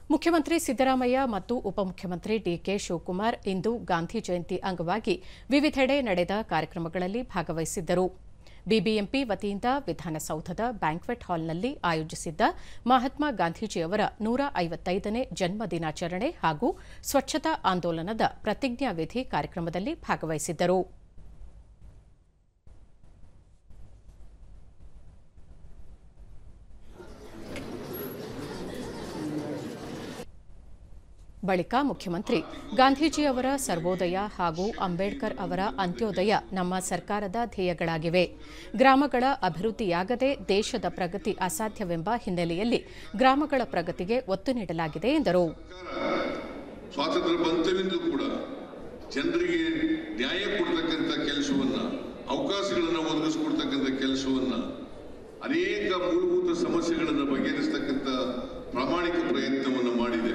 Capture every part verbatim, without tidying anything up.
ಮುಖ್ಯಮಂತ್ರಿ ಸಿದ್ದರಾಮಯ್ಯ ಮತ್ತು ಉಪಮುಖ್ಯಮಂತ್ರಿ ಡಿಕೆ ಶಿವಕುಮಾರ್ ಇಂದು ಗಾಂಧಿ ಜಯಂತಿ ಅಂಗವಾಗಿ ವಿವಿಧೆಡೆ ನಡೆದ ಕಾರ್ಯಕ್ರಮಗಳಲ್ಲಿ ಭಾಗವಹಿಸಿದ್ದರು. ಬಿಬಿಎಂಪಿ ವತಿಯಿಂದ ವಿಧಾನಸೌಧದ ಬ್ಯಾಂಕ್ವೆಟ್ ಹಾಲ್ನಲ್ಲಿ ಆಯೋಜಿಸಿದ್ದ ಮಹಾತ್ಮ ಗಾಂಧೀಜಿಯವರ ನೂರ ಐವತ್ತೈದನೇ ಜನ್ಮ ದಿನಾಚರಣೆ ಹಾಗೂ ಸ್ವಚ್ಛತಾ ಆಂದೋಲನದ ಪ್ರತಿಜ್ಞಾವಿಧಿ ಕಾರ್ಯಕ್ರಮದಲ್ಲಿ ಭಾಗವಹಿಸಿದ್ದರು. ಬಳಿಕ ಮುಖ್ಯಮಂತ್ರಿ ಗಾಂಧೀಜಿಯವರ ಸರ್ವೋದಯ ಹಾಗೂ ಅಂಬೇಡ್ಕರ್ ಅವರ ಅಂತ್ಯೋದಯ ನಮ್ಮ ಸರ್ಕಾರದ ಧ್ಯೇಯಗಳಾಗಿವೆ. ಗ್ರಾಮಗಳ ಅಭಿವೃದ್ಧಿಯಾಗದೆ ದೇಶದ ಪ್ರಗತಿ ಅಸಾಧ್ಯವೆಂಬ ಹಿನ್ನೆಲೆಯಲ್ಲಿ ಗ್ರಾಮಗಳ ಪ್ರಗತಿಗೆ ಒತ್ತು ನೀಡಲಾಗಿದೆ ಎಂದರು. ಸ್ವಾತಂತ್ರ್ಯ ಬಂತವಿಂದ ಕೂಡ ಜನರಿಗೆ ನ್ಯಾಯ ಕೊಡತಕ್ಕಂಥ ಕೆಲಸವನ್ನ, ಅವಕಾಶಗಳನ್ನು ಒದಗಿಸಿಕೊಡ್ತಕ್ಕಂಥ ಕೆಲಸವನ್ನ, ಅನೇಕ ಮೂಲಭೂತ ಸಮಸ್ಯೆಗಳನ್ನು ಬಗೆಹರಿಸತಕ್ಕಂಥ ಪ್ರಾಮಾಣಿಕ ಪ್ರಯತ್ನವನ್ನು ಮಾಡಿದೆ.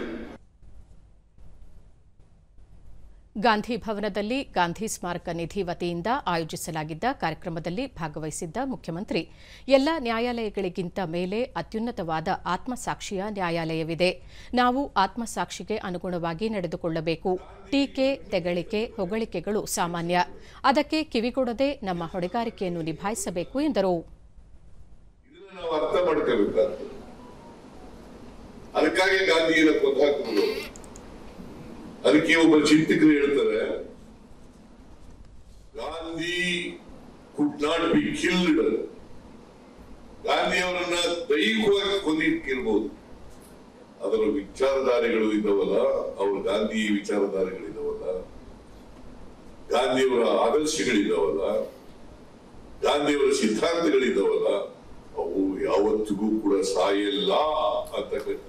ಗಾಂಧಿ ಭವನದಲ್ಲಿ ಗಾಂಧಿ ಸ್ಮಾರಕ ನಿಧಿ ವತಿಯಿಂದ ಆಯೋಜಿಸಲಾಗಿದ್ದ ಕಾರ್ಯಕ್ರಮದಲ್ಲಿ ಭಾಗವಹಿಸಿದ್ದ ಮುಖ್ಯಮಂತ್ರಿ, ಎಲ್ಲ ನ್ಯಾಯಾಲಯಗಳಿಗಿಂತ ಮೇಲೆ ಅತ್ಯುನ್ನತವಾದ ಆತ್ಮಸಾಕ್ಷಿಯ ನ್ಯಾಯಾಲಯವಿದೆ. ನಾವು ಆತ್ಮಸಾಕ್ಷಿಗೆ ಅನುಗುಣವಾಗಿ ನಡೆದುಕೊಳ್ಳಬೇಕು. ಟೀಕೆ, ತೆಗಳಿಕೆ, ಹೊಗಳಿಕೆಗಳು ಸಾಮಾನ್ಯ. ಅದಕ್ಕೆ ಕಿವಿಗೊಡದೆ ನಮ್ಮ ಹೊಣೆಗಾರಿಕೆಯನ್ನು ನಿಭಾಯಿಸಬೇಕು ಎಂದರು. ಅದಕ್ಕೆ ಒಬ್ಬ ಚಿಂತಕರು ಹೇಳ್ತಾರೆ, Gandhi could not be killed. Gandhi ಅವರನ್ನ ದೈಹಿಕವಾಗಿ ಕೊಂದಿಕ್ಕಿರ್ಬೋದು, ಅದರ ವಿಚಾರಧಾರೆಗಳು ಇದ್ದಾವಲ್ಲ, ಅವ್ರ ಗಾಂಧಿ ವಿಚಾರಧಾರೆಗಳಿದಾವಲ್ಲ, ಗಾಂಧಿಯವರ ಆದರ್ಶಗಳಿದಾವಲ್ಲ, ಗಾಂಧಿಯವರ ಸಿದ್ಧಾಂತಗಳಿದಾವಲ್ಲ, ಅವು ಯಾವತ್ತಿಗೂ ಕೂಡ ಸಾಯಲ್ಲ ಅಂತಕ್ಕಂಥ